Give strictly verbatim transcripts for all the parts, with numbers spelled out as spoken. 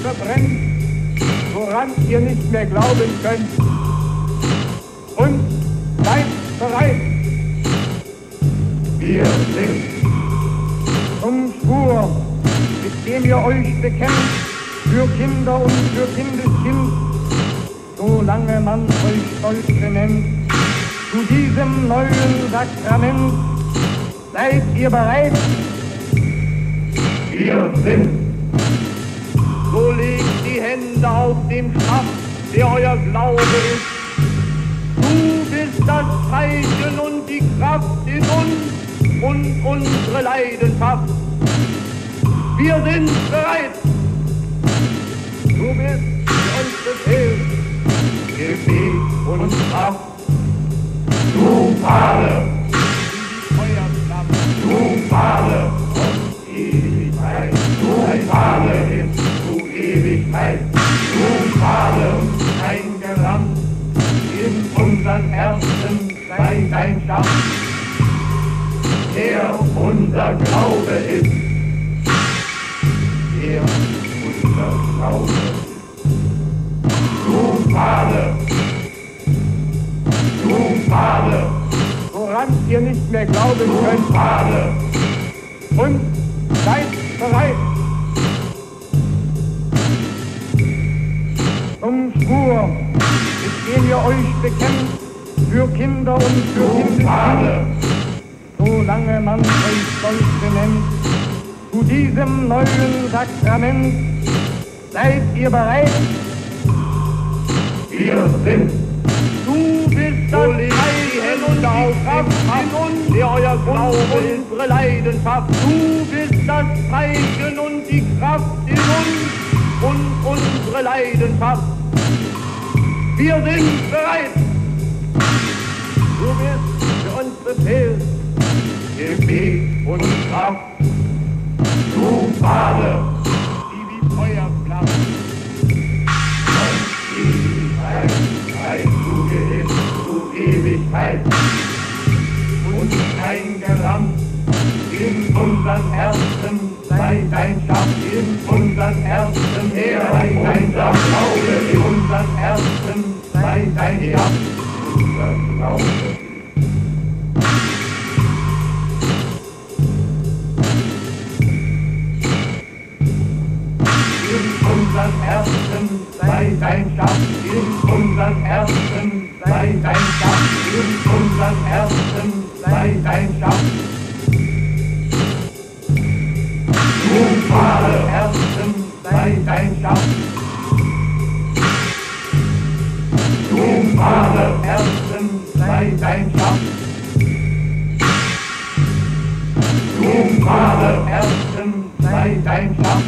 verbrennt, woran ihr nicht mehr glauben könnt. Und seid bereit. Wir sind Zum Schwur, mit dem ihr euch bekennt, für Kinder und für Kindeskind, solange man euch stolz benennt, zu diesem neuen Sakrament. Seid ihr bereit? Wir sind. So legt die Hände auf den Schaft, der euer Glaube ist. Du bist das Zeichen und die Kraft in uns und unsere Leidenschaft. Wir sind bereit. Du bist, wie uns befehlt, Gebet und Kraft. Du Fahne, die Feuerflamme. du Fahne und Ewigkeit. Du Fahne ist du Ewigkeit. Du Fahne, eingerammt in unseren Herzen sei dein Schaft, der unser Glaube ist. Der unser Glaube ist. Du Fahne, du Fahne, Woran ihr nicht mehr glauben du könnt. Fahne, Und seid bereit. Zum Schwur, mit dem ihr euch bekennt, für Kinder und für du Kindeskind, Fahne, solange man euch stolz benennt, zu diesem neuen Sakrament. Seid ihr bereit? wir sind. Du bist das Zeichen und die Kraft in uns, der euer Glaube ist, unsere Leidenschaft. Du bist das Zeichen und die Kraft in uns und unsere Leidenschaft. Wir sind bereit. Du bist für uns befehlt. Gebet und Kraft. Du Fahne, Die wie Feuerflammen. Ewigkeit, sei du geimpft, du Ewigkeit. Und eingerammt in unseren Herzen sei dein Schaft, in unseren Herzen her, sei dein Glaube, in unseren Herzen sei dein Schaft, unser Glaube. In unseren Herzen sei dein Schaft, in unseren Herzen sei dein Schaft, in unseren Herzen sei dein Schaft. Du Fahne, Herzen sei dein Schaft. Du Fahne, Herzen sei dein Schaft. Du Fahne, Herzen sei dein Schaft.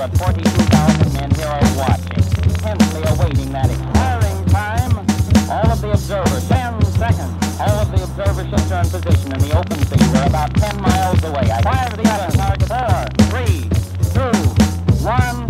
but forty-two thousand men here are watching, intently awaiting that expiring time. All of the observers, ten seconds. All of the observer ships are in position in the open sea. We're about ten miles away. I fire the other target. Four, three, two, one.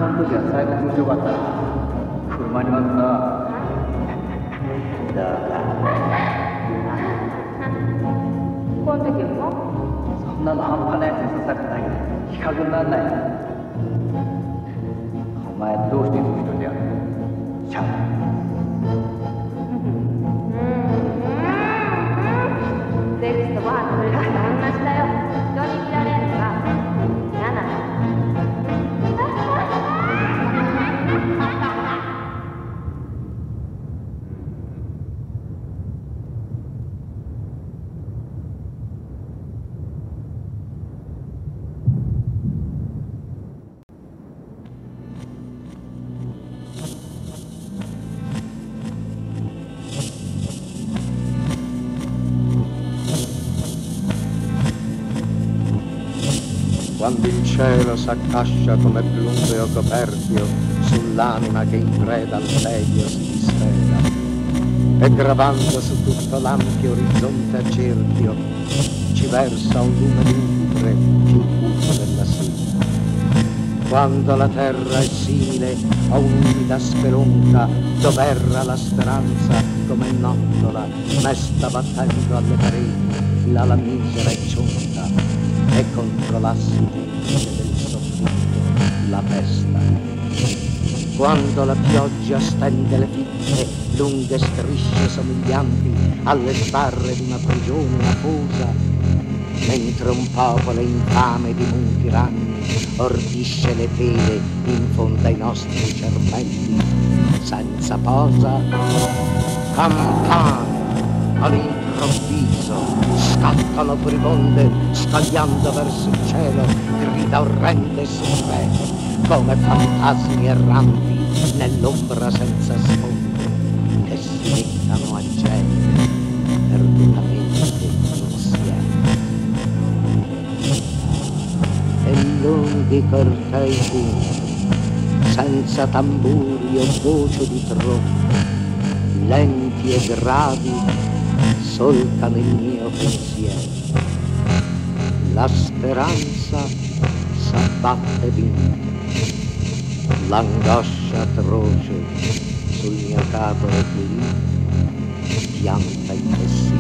その時は最後気持ちよかったな。車に乗ってさ。 どうかこの時もそんなの半端なやつに刺されてないけど日陰になんないな。お前どうしていつも一人でやるの？シャン。 セックスとご飯食べる時と同じだよ。人に見られるのが嫌なの。 Quando il cielo s'accascia come plumbeo coperchio sull'anima che in preda al tedio si disfera, e gravando su tutto l'ampio orizzonte a cerchio ci versa un lume lugubre più buio della sera. Quando la terra è simile a un'umida spelonca dov'erra la speranza come nottola mesta battendo alle pareti fila la misera e cionca, e contro l'assi del soffitto la pesta. Quando la pioggia stende le fitte lunghe strisce somiglianti alle sbarre di una prigione afosa, mentre un popolo infame di monti ragni ordisce le pene in fondo ai nostri cervelli senza posa, campane all'improvviso scattano furibonde scagliando verso il cielo grida orrende e supreme come fantasmi erranti nell'ombra senza sfondo che si mettano a gemere perdutamente insieme. E lunghi cortei funghi senza tamburi o voce di trombe lenti e gravi solcano il mio pensiero. La speranza s'abbatte vinta, l'angoscia atroce sul mio capo reclino pianta il pensiero.